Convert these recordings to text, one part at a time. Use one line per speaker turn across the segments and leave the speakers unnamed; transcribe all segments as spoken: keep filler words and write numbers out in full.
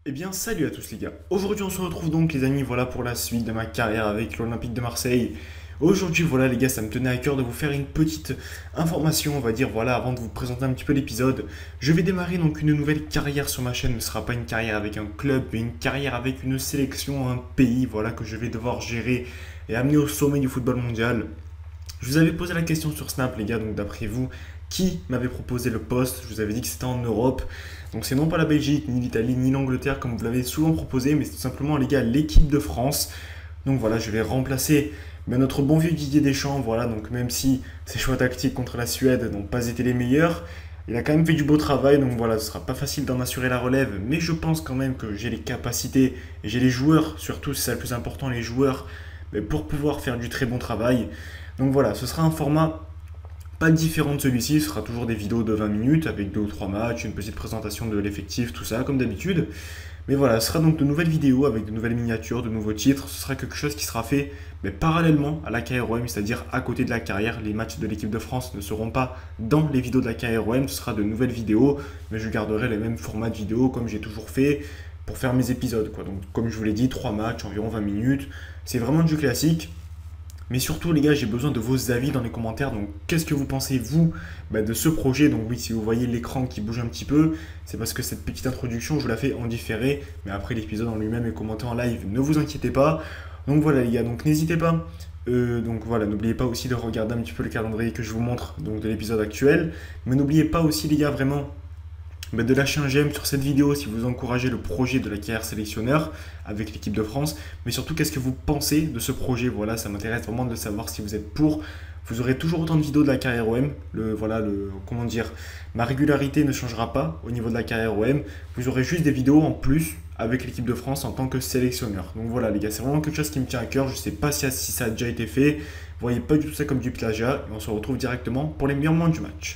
Eh bien, salut à tous les gars. Aujourd'hui, on se retrouve donc, les amis, voilà pour la suite de ma carrière avec l'Olympique de Marseille. Aujourd'hui, voilà les gars, ça me tenait à cœur de vous faire une petite information, on va dire, voilà, avant de vous présenter un petit peu l'épisode. Je vais démarrer donc une nouvelle carrière sur ma chaîne. Ce ne sera pas une carrière avec un club, mais une carrière avec une sélection, un pays, voilà, que je vais devoir gérer et amener au sommet du football mondial. Je vous avais posé la question sur Snap, les gars, donc d'après vous, qui m'avait proposé le poste? Je vous avais dit que c'était en Europe. Donc c'est non pas la Belgique, ni l'Italie, ni l'Angleterre, comme vous l'avez souvent proposé, mais c'est tout simplement, les gars, l'équipe de France. Donc voilà, je vais remplacer ben, notre bon vieux Didier Deschamps. Voilà, donc même si ses choix tactiques contre la Suède n'ont pas été les meilleurs, il a quand même fait du beau travail. Donc voilà, ce sera pas facile d'en assurer la relève, mais je pense quand même que j'ai les capacités et j'ai les joueurs, surtout c'est ça le plus important, les joueurs, ben, pour pouvoir faire du très bon travail. Donc voilà, ce sera un format pas différent de celui-ci, ce sera toujours des vidéos de vingt minutes avec deux ou trois matchs, une petite présentation de l'effectif, tout ça, comme d'habitude. Mais voilà, ce sera donc de nouvelles vidéos avec de nouvelles miniatures, de nouveaux titres. Ce sera quelque chose qui sera fait mais parallèlement à la K R O M, c'est-à-dire à côté de la carrière. Les matchs de l'équipe de France ne seront pas dans les vidéos de la K R O M, ce sera de nouvelles vidéos, mais je garderai les mêmes formats de vidéos comme j'ai toujours fait pour faire mes épisodes, quoi. Donc comme je vous l'ai dit, trois matchs, environ vingt minutes. C'est vraiment du classique. Mais surtout, les gars, j'ai besoin de vos avis dans les commentaires. Donc, qu'est-ce que vous pensez, vous, bah, de ce projet? Donc, oui, si vous voyez l'écran qui bouge un petit peu, c'est parce que cette petite introduction, je vous la fais en différé. Mais après, l'épisode en lui-même est commenté en live. Ne vous inquiétez pas. Donc, voilà, les gars. Donc, n'hésitez pas. Euh, donc, voilà, n'oubliez pas aussi de regarder un petit peu le calendrier que je vous montre donc, de l'épisode actuel. Mais n'oubliez pas aussi, les gars, vraiment bah, de lâcher un j'aime sur cette vidéo si vous encouragez le projet de la carrière sélectionneur avec l'équipe de France. Mais surtout, qu'est-ce que vous pensez de ce projet? Voilà, ça m'intéresse vraiment de savoir si vous êtes pour. Vous aurez toujours autant de vidéos de la carrière O M. Le, voilà, le, comment dire, ma régularité ne changera pas au niveau de la carrière O M. Vous aurez juste des vidéos en plus avec l'équipe de France en tant que sélectionneur. Donc voilà, les gars, c'est vraiment quelque chose qui me tient à cœur. Je ne sais pas si, si ça a déjà été fait. Vous voyez pas du tout ça comme du plagiat. Et on se retrouve directement pour les meilleurs moments du match.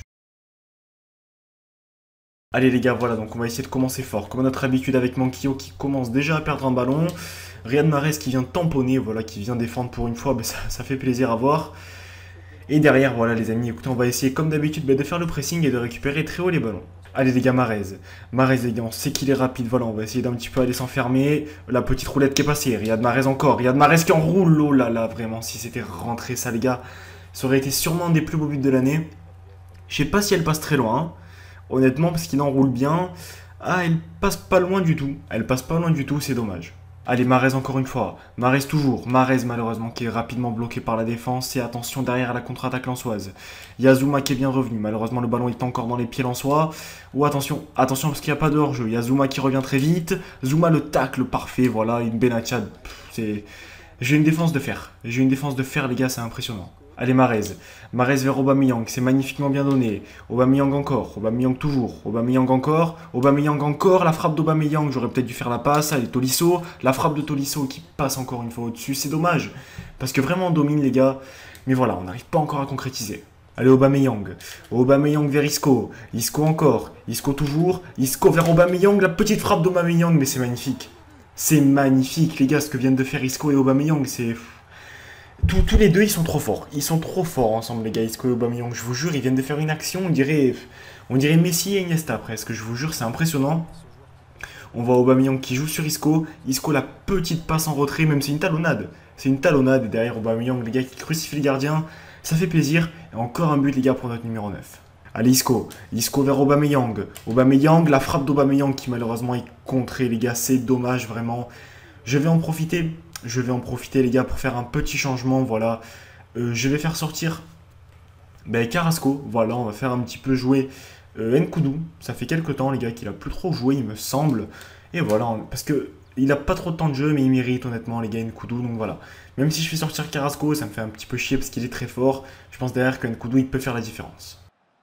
Allez les gars, voilà, donc on va essayer de commencer fort. Comme à notre habitude avec Manquillo qui commence déjà à perdre un ballon. Riyad Mahrez qui vient tamponner, voilà, qui vient défendre pour une fois, mais ça, ça fait plaisir à voir. Et derrière, voilà les amis, écoutez, on va essayer comme d'habitude bah, de faire le pressing et de récupérer très haut les ballons. Allez les gars, Mahrez. Mahrez les gars, on sait qu'il est rapide, voilà, on va essayer d'un petit peu aller s'enfermer. La petite roulette qui est passée, Riyad Mahrez encore, Riyad Mahrez qui enroule, oh là là, vraiment, si c'était rentré ça les gars, ça aurait été sûrement un des plus beaux buts de l'année. Je sais pas si elle passe très loin, hein. Honnêtement, parce qu'il enroule bien. Ah, elle passe pas loin du tout. Elle passe pas loin du tout, c'est dommage. Allez, Mahrez encore une fois. Mahrez toujours. Mahrez malheureusement qui est rapidement bloqué par la défense. Et attention derrière à la contre-attaque lensoise. Yazuma qui est bien revenu. Malheureusement le ballon est encore dans les pieds lensois. Ou attention, attention parce qu'il n'y a pas de hors-jeu. Yazuma qui revient très vite. Zuma le tacle parfait. Voilà, une Benatia. C'est... J'ai une défense de fer. J'ai une défense de fer les gars, c'est impressionnant. Allez Mahrez, Mahrez vers Aubameyang, c'est magnifiquement bien donné. Aubameyang encore, Aubameyang toujours, Aubameyang encore, Aubameyang encore, la frappe d'Aubameyang, j'aurais peut-être dû faire la passe. Allez Tolisso, la frappe de Tolisso qui passe encore une fois au-dessus, c'est dommage. Parce que vraiment on domine les gars, mais voilà, on n'arrive pas encore à concrétiser. Allez Aubameyang, Aubameyang vers Isco, Isco encore, Isco toujours, Isco vers Aubameyang, la petite frappe d'Aubameyang, mais c'est magnifique. C'est magnifique les gars, ce que viennent de faire Isco et Aubameyang, c'est... Tous, tous les deux, ils sont trop forts. Ils sont trop forts ensemble, les gars. Isco et Aubameyang, je vous jure, ils viennent de faire une action. On dirait, on dirait Messi et Iniesta presque. Je vous jure, c'est impressionnant. On voit Aubameyang qui joue sur Isco. Isco, la petite passe en retrait, même c'est une talonnade. C'est une talonnade. Et derrière Aubameyang, les gars qui crucifient les gardiens. Ça fait plaisir. Et encore un but, les gars, pour notre numéro neuf. Allez, Isco. Isco vers Aubameyang. Aubameyang, la frappe d'Aubameyang qui malheureusement est contrée, les gars. C'est dommage, vraiment. Je vais en profiter. Je vais en profiter les gars pour faire un petit changement, voilà. Euh, je vais faire sortir ben, Carrasco, voilà, on va faire un petit peu jouer euh, Nkoudou. Ça fait quelques temps les gars qu'il a plus trop joué il me semble. Et voilà, on, parce que il a pas trop de temps de jeu mais il mérite honnêtement les gars Nkoudou, donc voilà. Même si je fais sortir Carrasco, ça me fait un petit peu chier parce qu'il est très fort. Je pense derrière que Nkoudou il peut faire la différence.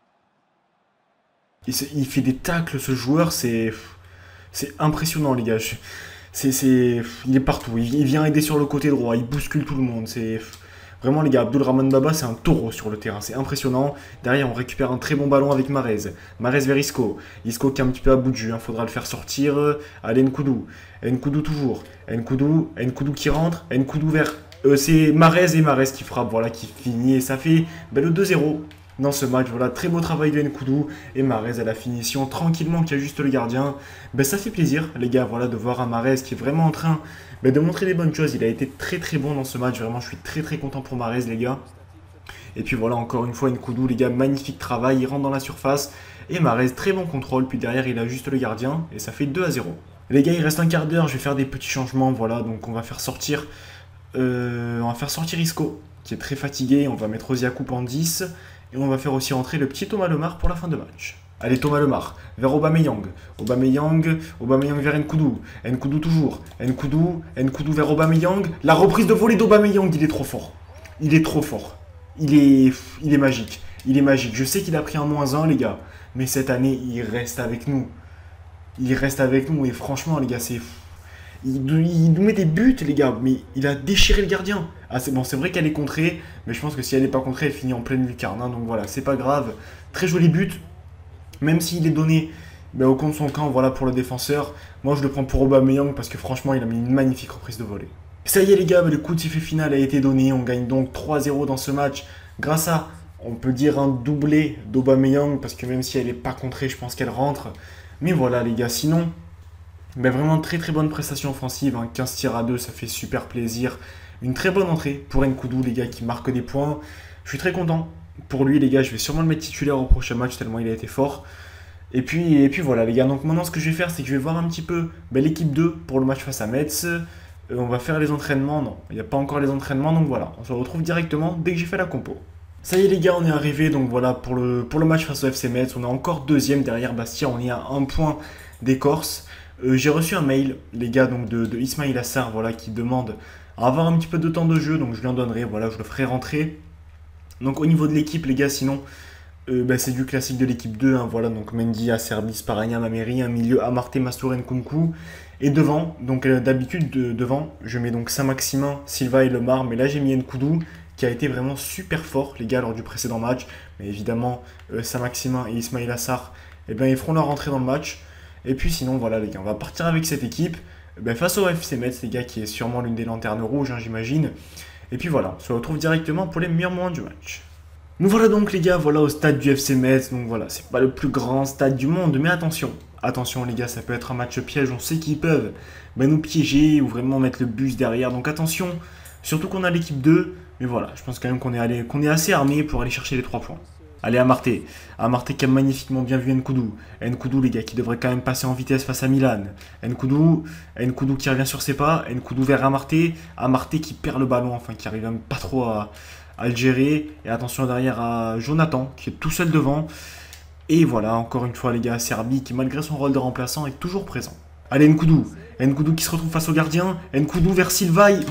Il, il fait des tacles ce joueur, c'est c'est impressionnant les gars. Je, C'est, c'est, il est partout, il, il vient aider sur le côté droit, il bouscule tout le monde. C'est vraiment les gars, Abdulrahman Baba, c'est un taureau sur le terrain, c'est impressionnant. Derrière, on récupère un très bon ballon avec Mahrez. Mahrez vers Isco. Isco qui est un petit peu à bout de jus, il hein, faudra le faire sortir. Allez, Nkoudou. Nkoudou toujours. Nkoudou, Nkoudou qui rentre. Nkoudou vers. Euh, c'est Mahrez et Mahrez qui frappe, voilà, qui finit. Et ça fait ben, le deux zéro. dans ce match. Voilà, très beau travail de Nkoudou et Mahrez à la finition, tranquillement, qui ajuste le gardien. Ben, ça fait plaisir, les gars, voilà, de voir un Mahrez qui est vraiment en train ben, de montrer les bonnes choses. Il a été très très bon dans ce match, vraiment, je suis très très content pour Mahrez, les gars. Et puis voilà, encore une fois, Nkoudou, les gars, magnifique travail, il rentre dans la surface. Et Mahrez, très bon contrôle, puis derrière, il ajuste le gardien, et ça fait deux à zéro. Les gars, il reste un quart d'heure, je vais faire des petits changements, voilà, donc on va faire sortir, euh, on va faire sortir Isco, qui est très fatigué, on va mettre Osiakou en dix, et on va faire aussi rentrer le petit Thomas Lemar pour la fin de match. Allez, Thomas Lemar, vers Aubameyang, Aubameyang, Aubameyang vers Nkoudou, Nkoudou toujours, Nkoudou, Nkoudou vers Aubameyang, la reprise de volée d'Aubameyang, il est trop fort, il est trop fort, il est, il est magique, il est magique, je sais qu'il a pris un moins un, les gars, mais cette année, il reste avec nous. Il reste avec nous et franchement, les gars, c'est... Il, il nous met des buts, les gars, mais il a déchiré le gardien. Ah, c'est bon, c'est vrai qu'elle est contrée, mais je pense que si elle n'est pas contrée, elle finit en pleine lucarne. Hein, donc voilà, c'est pas grave. Très joli but, même s'il est donné ben, au compte de son camp, voilà, pour le défenseur. Moi, je le prends pour Aubameyang parce que franchement, il a mis une magnifique reprise de volée. Ça y est, les gars, ben, le coup de sifflet final a été donné. On gagne donc trois zéro dans ce match grâce à... On peut dire un doublé d'Aubameyang, parce que même si elle n'est pas contrée, je pense qu'elle rentre. Mais voilà les gars, sinon, ben vraiment très très bonne prestation offensive. Hein. quinze tirs à deux, ça fait super plaisir. Une très bonne entrée pour Nkoudou, les gars, qui marque des points. Je suis très content pour lui, les gars. Je vais sûrement le mettre titulaire au prochain match, tellement il a été fort. Et puis, et puis voilà les gars, donc maintenant ce que je vais faire, c'est que je vais voir un petit peu ben, l'équipe deux pour le match face à Metz. Euh, on va faire les entraînements, non, il n'y a pas encore les entraînements, donc voilà. On se retrouve directement dès que j'ai fait la compo. Ça y est les gars, on est arrivé, donc voilà, pour le, pour le match face au F C Metz, on est encore deuxième derrière Bastia, on est à un point des Corses. Euh, J'ai reçu un mail, les gars, donc de, de Ismail Assar, voilà, qui demande à avoir un petit peu de temps de jeu, donc je lui en donnerai, voilà, je le ferai rentrer. Donc au niveau de l'équipe, les gars, sinon, euh, bah, c'est du classique de l'équipe deux, hein, voilà, donc Mendy, Acerbi, Sparagna, Mameri, un milieu Amarté, Mastour, Nkunku. Et devant, donc euh, d'habitude, de, devant, je mets donc Saint-Maximin, Silva et Lemar, mais là j'ai mis Nkoudou, qui a été vraiment super fort, les gars, lors du précédent match. Mais évidemment, euh, Saint-Maximin et Ismail Assar, eh ben, ils feront leur entrée dans le match. Et puis sinon, voilà, les gars, on va partir avec cette équipe eh ben, face au F C Metz, les gars, qui est sûrement l'une des lanternes rouges, hein, j'imagine. Et puis voilà, on se retrouve directement pour les meilleurs moments du match. Nous voilà donc, les gars, voilà au stade du F C Metz. Donc voilà, c'est pas le plus grand stade du monde, mais attention. Attention, les gars, ça peut être un match piège. On sait qu'ils peuvent ben, nous piéger ou vraiment mettre le bus derrière. Donc attention, surtout qu'on a l'équipe deux. Mais voilà, je pense quand même qu'on est, allé, qu'on est assez armé pour aller chercher les trois points. Allez, Amarté. Amarté qui a magnifiquement bien vu Nkoudou. Nkoudou, les gars, qui devrait quand même passer en vitesse face à Milan. Nkoudou, Nkoudou qui revient sur ses pas. Nkoudou vers Amarté. Amarté qui perd le ballon, enfin qui arrive même pas trop à, à le gérer. Et attention derrière à Jonathan, qui est tout seul devant. Et voilà, encore une fois, les gars, Serbi qui, malgré son rôle de remplaçant, est toujours présent. Allez, Nkoudou. Nkoudou qui se retrouve face au gardien. Nkoudou vers Silva. Et,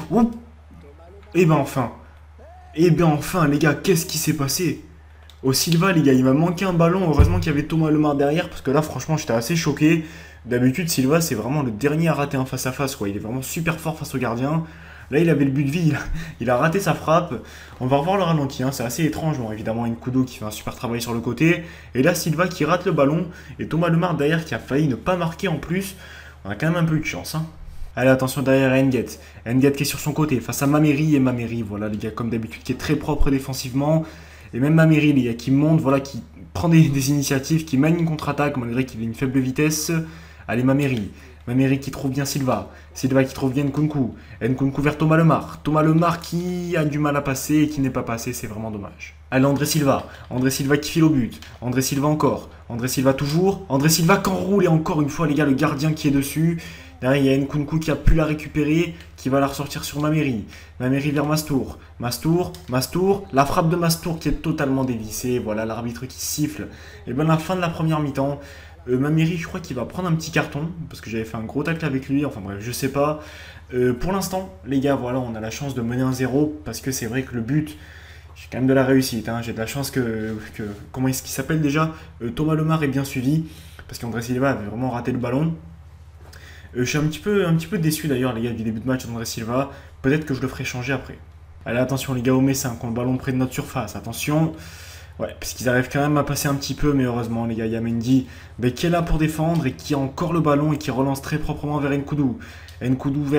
et ben enfin. Et bien enfin les gars, qu'est-ce qui s'est passé? Au Silva les gars, il m'a manqué un ballon, heureusement qu'il y avait Thomas Lemar derrière, parce que là franchement j'étais assez choqué. D'habitude Silva c'est vraiment le dernier à rater un face à face, quoi. Il est vraiment super fort face au gardien. Là il avait le but de vie, il a, il a raté sa frappe. On va revoir le ralenti, hein. C'est assez étrange. Bon évidemment Nkoudou qui fait un super travail sur le côté. Et là Silva qui rate le ballon, et Thomas Lemar derrière qui a failli ne pas marquer en plus. On a quand même un peu eu de chance, hein. Allez, attention derrière Nget. Nget qui est sur son côté, face à Mameri. Et Mameri, voilà, les gars, comme d'habitude, qui est très propre défensivement. Et même Mameri, les gars, qui monte, voilà, qui prend des, des initiatives, qui mène une contre-attaque, malgré qu'il ait une faible vitesse. Allez, Mameri. Mameri qui trouve bien Silva. Silva qui trouve bien Nkunku. Nkunku vers Thomas Lemar. Thomas Lemar qui a du mal à passer et qui n'est pas passé, c'est vraiment dommage. Allez, André Silva. André Silva qui file au but. André Silva encore. André Silva toujours. André Silva qui enroule et encore une fois, les gars, le gardien qui est dessus. Derrière, il y a Nkunku qui a pu la récupérer, qui va la ressortir sur Mameri. Mameri vers Mastour. Mastour, Mastour. La frappe de Mastour qui est totalement dévissée. Voilà, l'arbitre qui siffle. Et bien, la fin de la première mi-temps. Euh, Mameri, je crois qu'il va prendre un petit carton, parce que j'avais fait un gros tacle avec lui. Enfin bref, je sais pas. Euh, pour l'instant, les gars, voilà, on a la chance de mener un zéro, parce que c'est vrai que le but, j'ai quand même de la réussite. Hein. J'ai de la chance que, que comment est-ce qu'il s'appelle déjà euh, Thomas Lemar est bien suivi, parce qu'André Silva avait vraiment raté le ballon. Euh, je suis un petit peu, un petit peu déçu d'ailleurs, les gars, du début de match d'André Silva. Peut-être que je le ferai changer après. Allez, attention, les gars, au Messin, qui ont le ballon près de notre surface. Attention. Ouais, parce qu'ils arrivent quand même à passer un petit peu, mais heureusement, les gars, il y a Mendy ben, qui est là pour défendre et qui a encore le ballon et qui relance très proprement vers Nkoudou. Nkoudou vers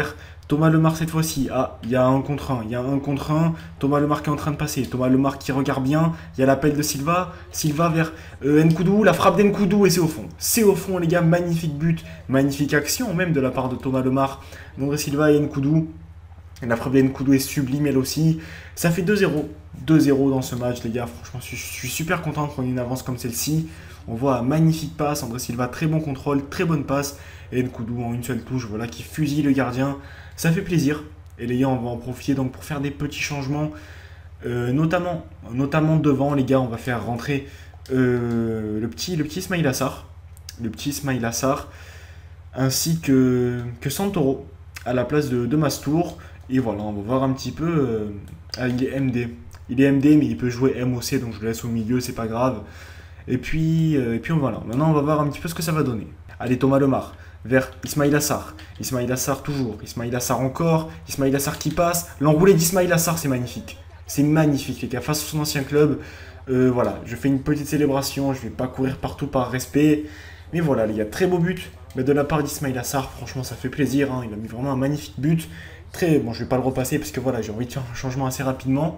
Thomas Lemar cette fois-ci. Ah, il y a un contre un. Il y a un contre un. Thomas Lemar qui est en train de passer. Thomas Lemar qui regarde bien. Il y a l'appel de Silva. Silva vers euh, Nkoudou. La frappe d'Nkoudou et c'est au fond. C'est au fond les gars. Magnifique but. Magnifique action même de la part de Thomas Lemar. André Silva et Nkoudou. La frappe d'Nkoudou est sublime elle aussi. Ça fait deux zéro. deux zéro dans ce match les gars. Franchement je suis, je suis super content qu'on ait une avance comme celle-ci. On voit un magnifique passe. André Silva très bon contrôle. Très bonne passe. Et Nkoudou en une seule touche. Voilà qui fusille le gardien. Ça fait plaisir. Et les gars, on va en profiter donc pour faire des petits changements. Euh, notamment, notamment devant, les gars, on va faire rentrer euh, le petit, le petit Ismaïla Sarr. Le petit Ismaïla Sarr. Ainsi que, que Santoro à la place de, de Mastour. Et voilà, on va voir un petit peu. Euh, ah, il est M D. Il est M D, mais il peut jouer M O C, donc je le laisse au milieu, c'est pas grave. Et puis, euh, et puis voilà. Maintenant, on va voir un petit peu ce que ça va donner. Allez, Thomas Lemar. Vers Ismaïla Sarr. Ismaïla Sarr toujours. Ismaïla Sarr encore. Ismaïla Sarr qui passe. L'enroulé d'Ismaïla Sarr, c'est magnifique. C'est magnifique, les gars. Face à son ancien club. Euh, voilà, je fais une petite célébration. Je vais pas courir partout par respect. Mais voilà, les gars, très beau but. Mais de la part d'Ismaïla Sarr, franchement, ça fait plaisir. Hein. Il a mis vraiment un magnifique but. Très bon, je vais pas le repasser parce que voilà, j'ai envie de faire un changement assez rapidement.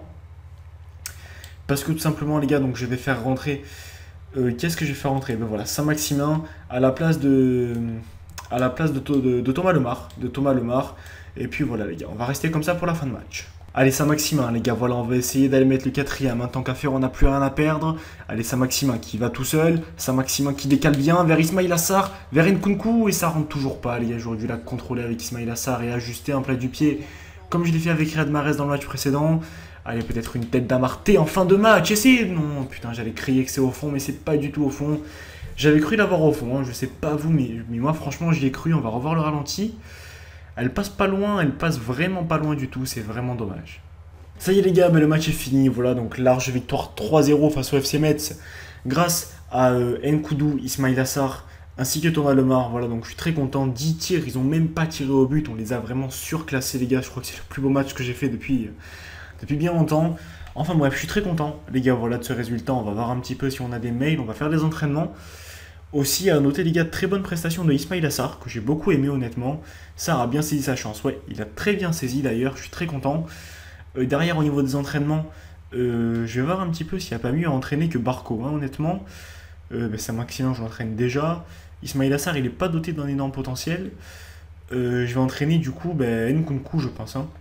Parce que tout simplement, les gars, donc je vais faire rentrer. Euh, Qu'est-ce que je vais faire rentrer? Ben voilà, Saint-Maximin à la place de. à la place de, de, de Thomas Lemar, de Thomas Lemar. Et puis voilà les gars, on va rester comme ça pour la fin de match. Allez Saint-Maximin les gars, voilà, on va essayer d'aller mettre le quatrième. Hein, tant qu'à faire, on n'a plus rien à perdre. Allez Saint-Maximin qui va tout seul. Saint-Maximin qui décale bien vers Ismaïla Sarr, vers Nkunku. Et ça rentre toujours pas les gars, j'aurais dû la contrôler avec Ismaïla Sarr et ajuster un plat du pied. Comme je l'ai fait avec Riyad Mahrez dans le match précédent. Allez, peut-être une tête d'Amarté en fin de match. Et c'est... Non, putain, j'allais crier que c'est au fond, mais c'est pas du tout au fond. J'avais cru l'avoir au fond, hein. Je sais pas vous, mais, mais moi franchement j'y ai cru, on va revoir le ralenti. Elle passe pas loin, elle passe vraiment pas loin du tout, c'est vraiment dommage. Ça y est les gars, mais le match est fini, voilà, donc large victoire trois zéro face au F C Metz. Grâce à euh, Nkoudou, Ismaïla Sarr, ainsi que Thomas Lemar, voilà, donc je suis très content. dix tirs, ils ont même pas tiré au but, on les a vraiment surclassés les gars, je crois que c'est le plus beau match que j'ai fait depuis, depuis bien longtemps. Enfin bref, je suis très content les gars, voilà de ce résultat, on va voir un petit peu si on a des mails, on va faire des entraînements. Aussi à noter les gars, très bonne prestation de Ismaïla Sarr, que j'ai beaucoup aimé honnêtement. Sarr a bien saisi sa chance, ouais, il a très bien saisi d'ailleurs, je suis très content. Euh, derrière au niveau des entraînements, euh, je vais voir un petit peu s'il n'y a pas mieux à entraîner que Barco, hein, honnêtement. Euh, bah, Saint-Maximin je l'entraîne déjà. Ismaïla Sarr il n'est pas doté d'un énorme potentiel. Euh, je vais entraîner du coup bah, Nkunku je pense. Hein.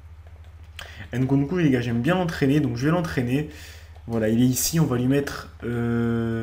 Nkunku les gars, j'aime bien l'entraîner, donc je vais l'entraîner. Voilà, il est ici, on va lui mettre... Euh...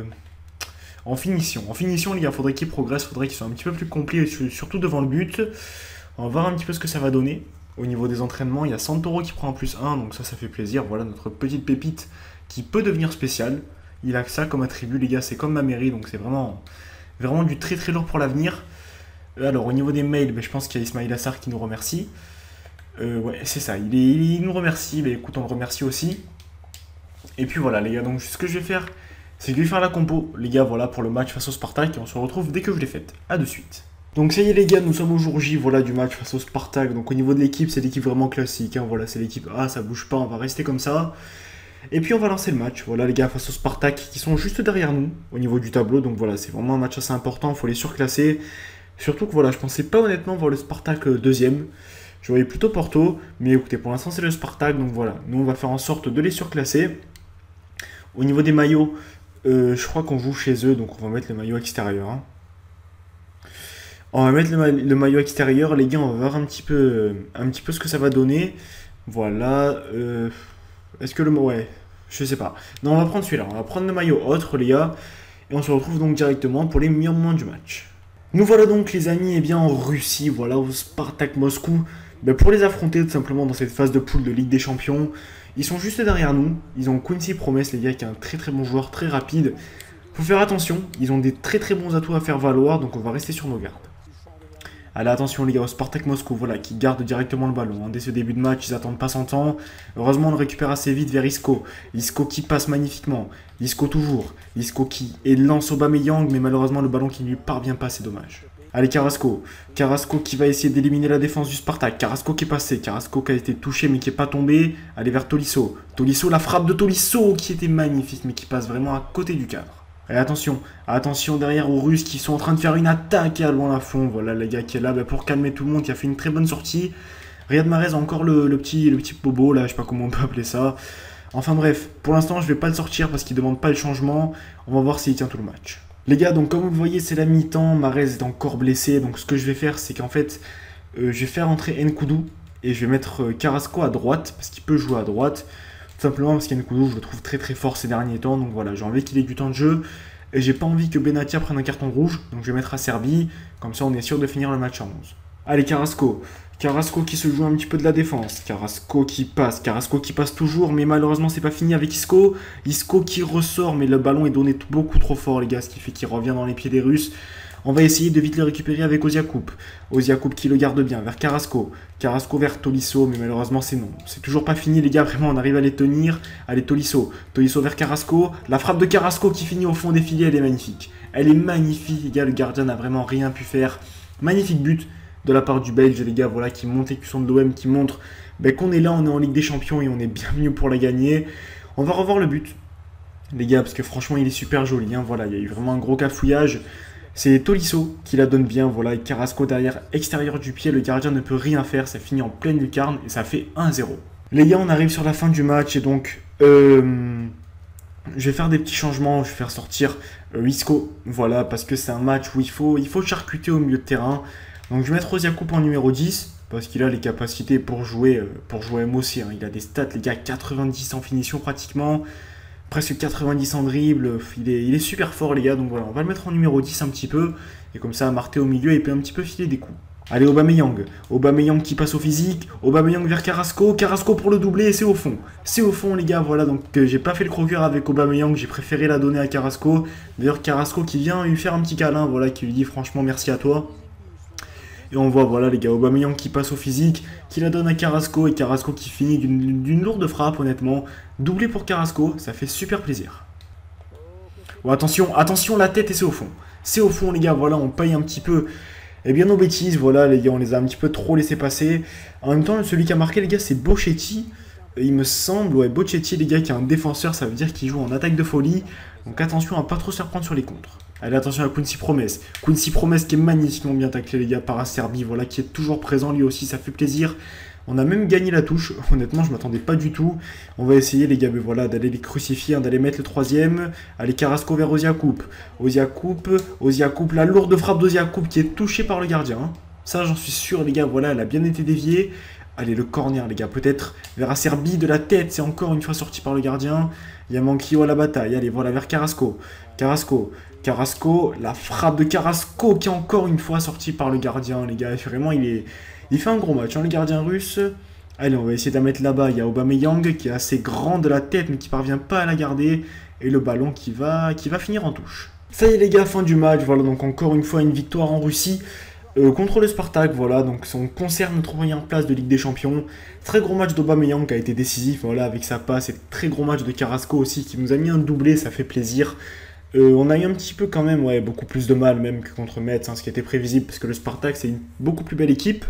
En finition, en finition les gars, faudrait qu'il progresse, faudrait qu'il soit un petit peu plus complet, surtout devant le but. On va voir un petit peu ce que ça va donner. Au niveau des entraînements, il y a Santoro qui prend en plus un, donc ça, ça fait plaisir. Voilà notre petite pépite qui peut devenir spéciale. Il a que ça comme attribut les gars, c'est comme ma mairie, donc c'est vraiment, vraiment du très très lourd pour l'avenir. Alors au niveau des mails, ben, je pense qu'il y a Ismaïla Sarr qui nous remercie. Euh, ouais, c'est ça, il, est, il nous remercie, ben, écoute, on le remercie aussi. Et puis voilà les gars, donc ce que je vais faire... c'est que je vais faire la compo, les gars, voilà, pour le match face au Spartak, et on se retrouve dès que je l'ai faite. A de suite. Donc ça y est les gars, nous sommes au jour J, voilà, du match face au Spartak. Donc au niveau de l'équipe, c'est l'équipe vraiment classique, hein, voilà, c'est l'équipe A, ça bouge pas, on va rester comme ça. Et puis on va lancer le match, voilà les gars, face au Spartak, qui sont juste derrière nous, au niveau du tableau. Donc voilà, c'est vraiment un match assez important, il faut les surclasser. Surtout que voilà, je pensais pas honnêtement voir le Spartak deuxième. Je voyais plutôt Porto, mais écoutez, pour l'instant c'est le Spartak, donc voilà, nous on va faire en sorte de les surclasser. Au niveau des maillots, euh, je crois qu'on joue chez eux, donc on va mettre le maillot extérieur. Hein. On va mettre le, ma le maillot extérieur, les gars, on va voir un petit peu, euh, un petit peu ce que ça va donner. Voilà. Euh, Est-ce que le... ouais, je sais pas. Non, on va prendre celui-là, on va prendre le maillot autre, les gars. Et on se retrouve donc directement pour les meilleurs moments du match. Nous voilà donc, les amis, eh bien, en Russie, voilà, au Spartak Moscou. Ben, pour les affronter tout simplement dans cette phase de poule de Ligue des Champions. Ils sont juste derrière nous. Ils ont Quincy Promes, les gars, qui est un très très bon joueur, très rapide. Faut faire attention, ils ont des très très bons atouts à faire valoir, donc on va rester sur nos gardes. Allez, attention les gars, au Spartak Moscou, voilà, qui garde directement le ballon. Hein. Dès ce début de match, ils attendent pas son temps. Heureusement, on le récupère assez vite vers Isco. Isco qui passe magnifiquement. Isco toujours. Isco qui est lance Aubameyang, mais malheureusement, le ballon qui ne lui parvient pas, c'est dommage. Allez, Carrasco. Carrasco qui va essayer d'éliminer la défense du Spartak. Carrasco qui est passé. Carrasco qui a été touché mais qui n'est pas tombé. Allez vers Tolisso. Tolisso, la frappe de Tolisso qui était magnifique mais qui passe vraiment à côté du cadre. Et attention, attention derrière aux Russes qui sont en train de faire une attaque à loin à fond. Voilà les gars qui est là bah, pour calmer tout le monde, qui a fait une très bonne sortie. Riyad Mahrez a encore le, le petit, le petit bobo là, je sais pas comment on peut appeler ça. Enfin bref, pour l'instant je vais pas le sortir parce qu'il demande pas le changement. On va voir s'il tient tout le match. Les gars, donc comme vous le voyez, c'est la mi-temps. Mahrez est encore blessé. Donc ce que je vais faire, c'est qu'en fait, euh, je vais faire entrer Nkoudou et je vais mettre euh, Carrasco à droite parce qu'il peut jouer à droite. Tout simplement parce qu'Nkoudou, je le trouve très très fort ces derniers temps. Donc voilà, j'ai envie qu'il ait du temps de jeu. Et j'ai pas envie que Benatia prenne un carton rouge. Donc je vais mettre à Serbie. Comme ça, on est sûr de finir le match en onze. Allez, Carrasco. Carrasco qui se joue un petit peu de la défense. Carrasco qui passe. Carrasco qui passe toujours. Mais malheureusement, c'est pas fini avec Isco. Isco qui ressort. Mais le ballon est donné beaucoup trop fort, les gars. Ce qui fait qu'il revient dans les pieds des Russes. On va essayer de vite le récupérer avec Oziakoub. Oziakoub qui le garde bien vers Carrasco. Carrasco vers Tolisso, mais malheureusement c'est non. C'est toujours pas fini les gars, vraiment on arrive à les tenir. Allez Tolisso, Tolisso vers Carrasco. La frappe de Carrasco qui finit au fond des filets, elle est magnifique. Elle est magnifique les gars, le gardien n'a vraiment rien pu faire. Magnifique but de la part du Belge les gars, voilà qui monte et qui sont de l'O M, qui montre ben, qu'on est là, on est en Ligue des Champions et on est bien mieux pour la gagner. On va revoir le but les gars, parce que franchement il est super joli, hein. Voilà, il y a eu vraiment un gros cafouillage. C'est Tolisso qui la donne bien, voilà, et Carrasco derrière, extérieur du pied, le gardien ne peut rien faire, ça finit en pleine lucarne et ça fait un zéro. Les gars, on arrive sur la fin du match et donc euh, je vais faire des petits changements, je vais faire sortir euh, Isco, voilà, parce que c'est un match où il faut, il faut charcuter au milieu de terrain. Donc je vais mettre Oziakoub en numéro dix, parce qu'il a les capacités pour jouer, euh, pour jouer M O C, hein. Il a des stats, les gars, quatre-vingt-dix en finition pratiquement. Presque quatre-vingt-dix en dribble, il est, il est super fort les gars, donc voilà, on va le mettre en numéro dix un petit peu, et comme ça, Marté au milieu, il peut un petit peu filer des coups. Allez, Aubameyang, Aubameyang qui passe au physique, Aubameyang vers Carrasco, Carrasco pour le doubler, et c'est au fond. C'est au fond les gars, voilà, donc euh, j'ai pas fait le croqueur avec Aubameyang, j'ai préféré la donner à Carrasco. D'ailleurs, Carrasco qui vient lui faire un petit câlin, voilà, qui lui dit franchement merci à toi. Et on voit, voilà les gars, Aubameyang qui passe au physique, qui la donne à Carrasco, et Carrasco qui finit d'une lourde frappe, honnêtement. Doublé pour Carrasco, ça fait super plaisir. Oh, attention, attention, la tête, et c'est au fond. C'est au fond, les gars, voilà, on paye un petit peu, eh bien, nos bêtises, voilà, les gars, on les a un petit peu trop laissé passer. En même temps, celui qui a marqué, les gars, c'est Bochetti. Il me semble, ouais, Bochetti, les gars, qui est un défenseur, ça veut dire qu'il joue en attaque de folie. Donc attention à pas trop se faire prendre sur les contres. Allez, attention à Quincy Promes. Quincy Promes qui est magnifiquement bien taclé, les gars, par Acerbi, voilà, qui est toujours présent, lui aussi, ça fait plaisir. On a même gagné la touche, honnêtement, je m'attendais pas du tout. On va essayer, les gars, mais voilà, d'aller les crucifier, hein, d'aller mettre le troisième. Allez, Carrasco vers Oziakoub. Oziakoub, Oziakoub, la lourde frappe d'Oziakoub qui est touchée par le gardien. Hein. Ça, j'en suis sûr, les gars, voilà, elle a bien été déviée. Allez, le corner, les gars, peut-être vers Acerbi de la tête, c'est encore une fois sorti par le gardien. Il y a Manquillo à la bataille. Allez, voilà, vers Carrasco. Carrasco, Carrasco, la frappe de Carrasco qui est encore une fois sortie par le gardien, les gars. Vraiment, il est... Il fait un gros match, hein, le gardien russe. Allez, on va essayer de la mettre là-bas. Il y a Aubameyang qui est assez grand de la tête, mais qui parvient pas à la garder. Et le ballon qui va, qui va finir en touche. Ça y est, les gars, fin du match. Voilà, donc encore une fois, une victoire en Russie. Euh, contre le Spartak, voilà, donc on concerne notre première place de Ligue des Champions. Très gros match d'Aubameyang qui a été décisif, voilà, avec sa passe. Et très gros match de Carrasco aussi, qui nous a mis un doublé, ça fait plaisir. Euh, on a eu un petit peu quand même, ouais, beaucoup plus de mal même que contre Metz, hein, ce qui était prévisible, parce que le Spartak, c'est une beaucoup plus belle équipe.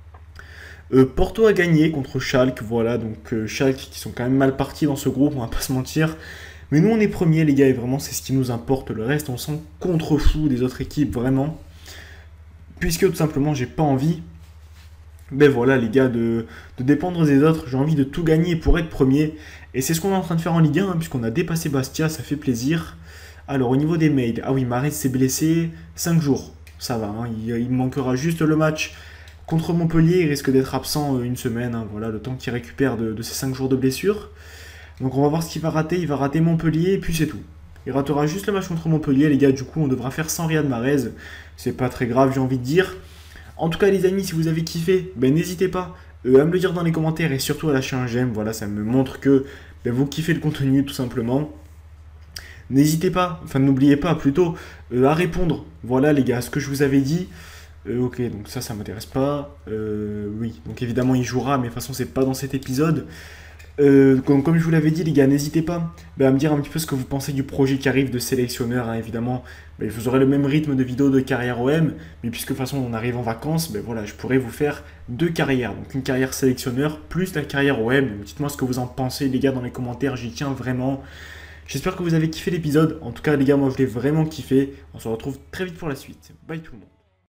Euh, Porto a gagné contre Schalke, voilà, donc euh, Schalke qui sont quand même mal partis dans ce groupe, on va pas se mentir. Mais nous on est premiers les gars, et vraiment c'est ce qui nous importe, le reste on s'en contre-fout des autres équipes, vraiment. Puisque tout simplement j'ai pas envie, ben voilà les gars, de, de dépendre des autres, j'ai envie de tout gagner pour être premier. Et c'est ce qu'on est en train de faire en Ligue un, hein, puisqu'on a dépassé Bastia, ça fait plaisir. Alors au niveau des mails, ah oui, Mahrez s'est blessé, cinq jours, ça va, hein, il, il manquera juste le match. Contre Montpellier, il risque d'être absent une semaine, hein, voilà, le temps qu'il récupère de, de ses cinq jours de blessure. Donc on va voir ce qu'il va rater, il va rater Montpellier et puis c'est tout. Il ratera juste le match contre Montpellier, les gars, du coup on devra faire sans Riyad Mahrez. C'est pas très grave, j'ai envie de dire. En tout cas les amis, si vous avez kiffé, ben, n'hésitez pas euh, à me le dire dans les commentaires et surtout à lâcher un j'aime, voilà, ça me montre que ben, vous kiffez le contenu tout simplement. N'hésitez pas, enfin n'oubliez pas plutôt, euh, à répondre, voilà les gars, à ce que je vous avais dit. Euh, ok, donc ça, ça m'intéresse pas. Euh, oui, donc évidemment, il jouera, mais de toute façon, c'est pas dans cet épisode. Euh, comme, comme je vous l'avais dit, les gars, n'hésitez pas bah, à me dire un petit peu ce que vous pensez du projet qui arrive de sélectionneur. Hein, évidemment, bah, vous aurez le même rythme de vidéo de carrière O M, mais puisque de toute façon, on arrive en vacances, bah, voilà, je pourrais vous faire deux carrières. Donc, une carrière sélectionneur plus la carrière O M. Dites-moi ce que vous en pensez, les gars, dans les commentaires. J'y tiens vraiment. J'espère que vous avez kiffé l'épisode. En tout cas, les gars, moi, je l'ai vraiment kiffé. On se retrouve très vite pour la suite. Bye tout le monde.